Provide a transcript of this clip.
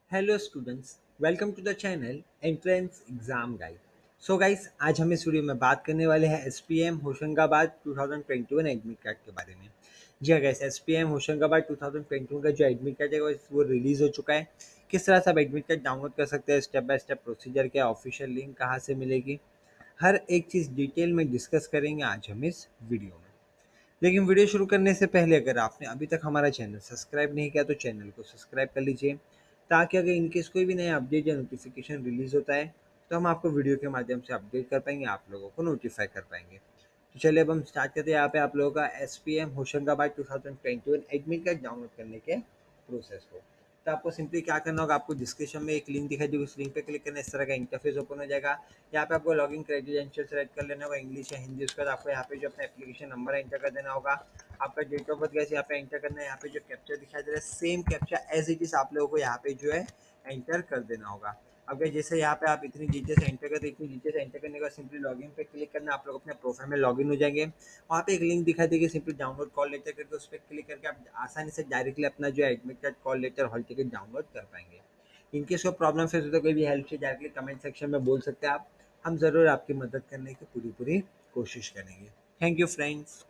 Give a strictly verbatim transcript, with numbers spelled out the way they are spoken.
Hello students, welcome to the channel entrance exam guide. So guys, आज हम इस video में बात करने वाले हैं SPM Hoshangabad twenty twenty one admit card के बारे में। जी हाँ guys, SPM Hoshangabad twenty twenty one का जो एडमिट कार्ड है वो वो रिलीज हो चुका है। किस तरह से आप एडमिट कार्ड डाउनलोड कर सकते हैं, स्टेप बाय स्टेप प्रोसीजर क्या, ऑफिशियल लिंक कहाँ से मिलेगी, हर एक चीज़ डिटेल में डिस्कस करेंगे आज हम इस वीडियो में। लेकिन वीडियो शुरू करने से पहले अगर आपने अभी तक हमारा चैनल सब्सक्राइब नहीं किया तो चैनल को सब्सक्राइब कर लीजिए, ताकि अगर इनकेस कोई भी नया अपडेट या नोटिफिकेशन रिलीज होता है तो हम आपको वीडियो के माध्यम से अपडेट कर पाएंगे, आप लोगों को नोटिफाई कर पाएंगे। तो चलिए अब हम स्टार्ट करते हैं यहाँ पे आप लोगों का S P M Hoshangabad twenty twenty one admit card download करने के प्रोसेस को। तो आपको सिंपली क्या करना होगा, आपको डिस्क्रिप्शन में एक लिंक दिखाई देगी, उस लिंक पे क्लिक करना, इस तरह का इंटरफेस ओपन हो जाएगा। यहाँ पे आपको लॉगिन क्रेडेंशियल सेलेक्ट कर लेना होगा, इंग्लिश या हिंदी। उसके बाद आपको यहाँ पे जो अपना एप्लीकेशन नंबर एंटर कर देना होगा, आपका डेट ऑफ बर्थ कैसे यहाँ पे एंटर करना है। यहाँ पे जो कैप्चा दिखाई दे रहा है same captcha as it is आप लोगों को यहाँ पे जो है एंटर कर देना होगा। अगर जैसे यहाँ पे आप इतनी डिटेल्स एंटर करते, इतनी डिटेल्स एंटर करने के बाद सिंपली लॉगिन पे क्लिक करना, आप लोग अपने प्रोफाइल में लॉगिन हो जाएंगे। वहाँ पे एक लिंक दिखाई देगी, सिंपली डाउनलोड कॉल लेटर करके उस पर क्लिक करके आप आसानी से डायरेक्टली अपना जो admit card, call letter, hall ticket download कर पाएंगे। इनकेस कोई प्रॉब्लम फेस हो तो कोई भी हेल्प चाहिए डायरेक्टली कमेंट सेक्शन में बोल सकते हैं आप, हम ज़रूर आपकी मदद करने की पूरी पूरी कोशिश करेंगे। Thank you friends.